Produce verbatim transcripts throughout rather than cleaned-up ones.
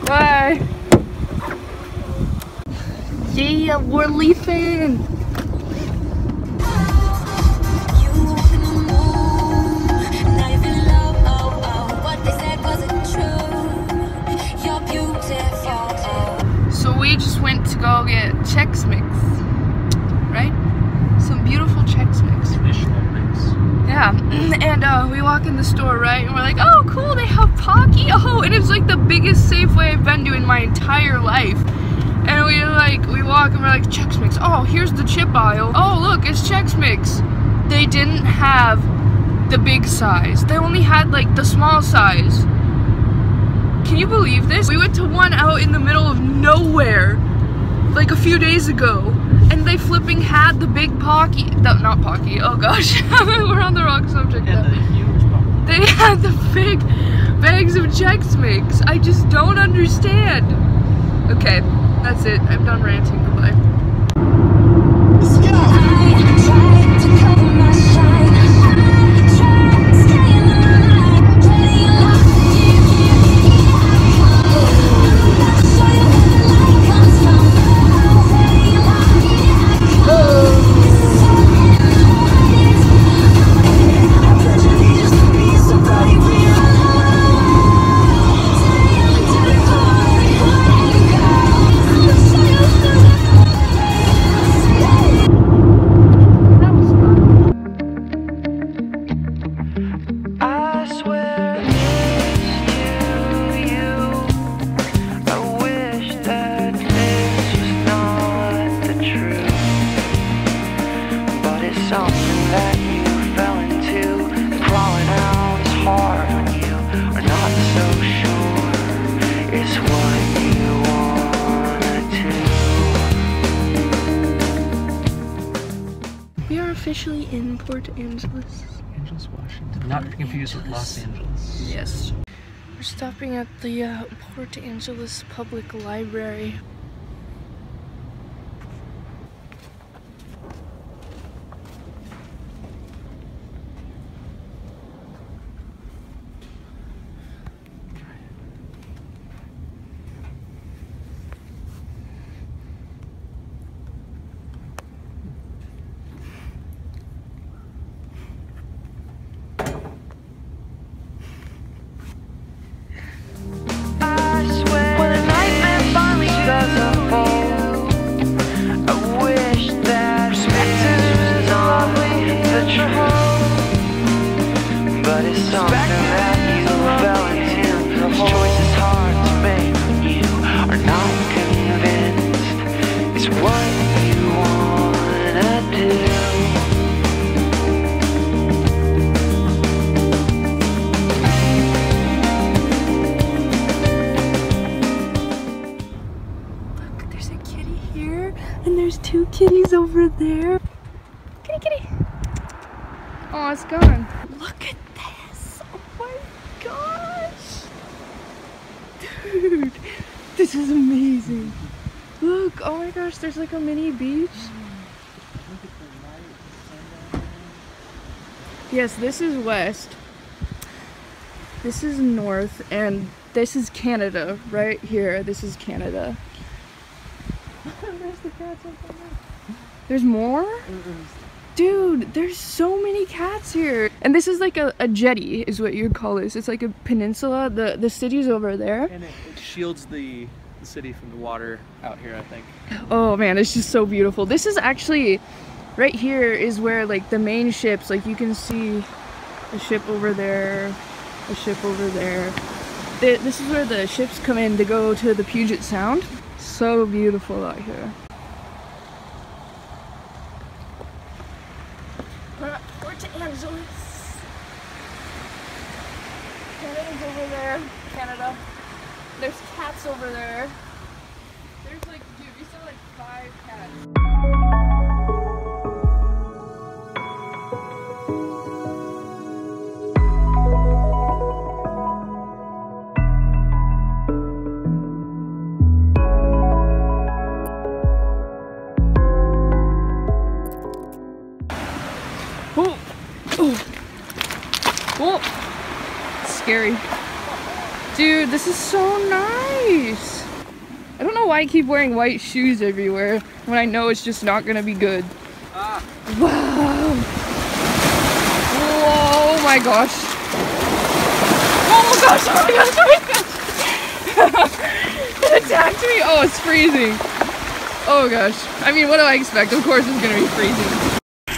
Bye. Yeah, we're leaving. So we just went to go get Chex Mix, right? Some beautiful Chex Mix. Traditional mix. Yeah, and uh, we walk in the store, right? And we're like, oh, cool, they have Pocky. Oh, and it's like the biggest Safeway I've been to in my entire life. And we like, we walk and we're like, Chex Mix. Oh, here's the chip aisle. Oh, look, it's Chex Mix. They didn't have the big size. They only had like the small size. Can you believe this? We went to one out in the middle of nowhere like a few days ago, and they flipping had the big Pocky. No, not Pocky. Oh gosh, we're on the wrong subject. And the huge Pocky. They had the big bags of Chex Mix. I just don't understand. Okay, that's it. I'm done ranting. Goodbye. Let's go. I tried to cover my shine. I tried to stay alive. Ready or officially in Port Angeles. Angeles, Washington. Not to be confused with Los Angeles. Yes. We're stopping at the uh, Port Angeles Public Library. Two kitties over there. Kitty, kitty. Oh, it's gone. Look at this. Oh my gosh. Dude, this is amazing. Look, oh my gosh, there's like a mini beach. Yes, this is west. This is north, and this is Canada right here. This is Canada. There's the cats up there. There's more? Dude, there's so many cats here. And this is like a, a jetty is what you'd call this. It's like a peninsula. The the city's over there. And it, it shields the, the city from the water out here, I think. Oh man, it's just so beautiful. This is actually, right here is where like the main ships, like you can see a ship over there, a ship over there. This is where the ships come in to go to the Puget Sound. So beautiful out here. We're at Port Angeles. Canada's over there. Canada. There's cats over there. There's like, dude, we saw like five cats. Oh, oh, scary. Dude, this is so nice. I don't know why I keep wearing white shoes everywhere when I know it's just not gonna be good. Ah. Wow. Oh my gosh. Oh my gosh, oh my gosh, oh my gosh. It attacked me. Oh, it's freezing. Oh gosh. I mean, what do I expect? Of course it's gonna be freezing.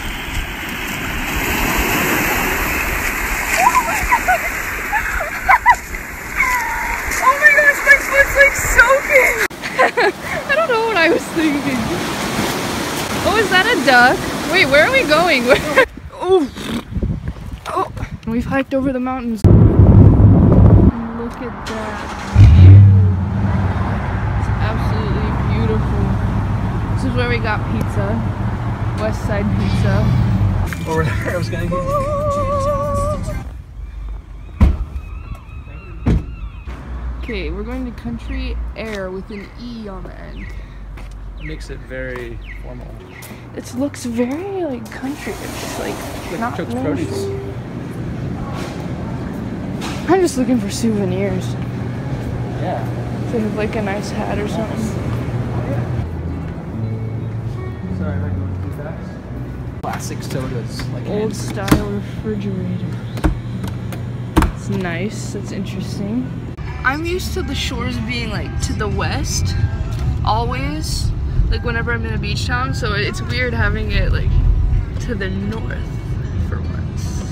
I don't know what I was thinking. Oh, is that a duck? Wait, where are we going? Where? Oh, oh, we've hiked over the mountains. Look at that view. It's absolutely beautiful. This is where we got pizza. West Side Pizza. Over there, I was gonna get. Okay, we're going to Country Air with an E on the end. It makes it very formal. It looks very like country. It's like, Like not cooked really. produce. I'm just looking for souvenirs. Yeah. If they have like a nice hat or something. Sorry, am I going too fast? Classic sodas, like Old hand- style refrigerator. It's nice. That's interesting. I'm used to the shores being like to the west, always, like whenever I'm in a beach town, so it's weird having it like to the north for once.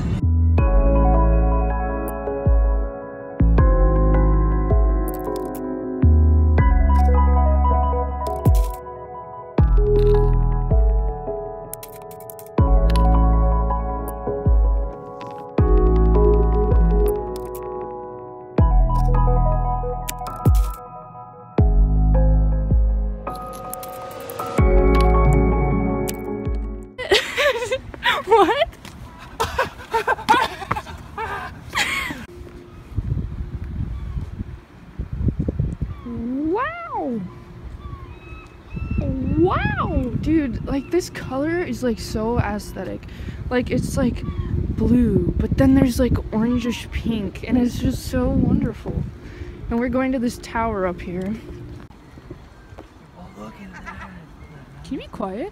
What? Wow! Wow! Dude, like this color is like so aesthetic. Like it's like blue, but then there's like orangish pink, and it's just so wonderful. And we're going to this tower up here. Oh, look at that. Can you be quiet?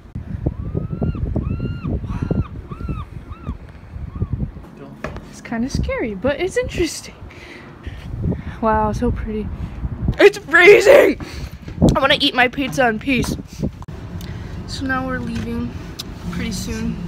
It's kind of scary, but it's interesting. Wow, so pretty. It's freezing! I want to eat my pizza in peace. So now we're leaving pretty soon.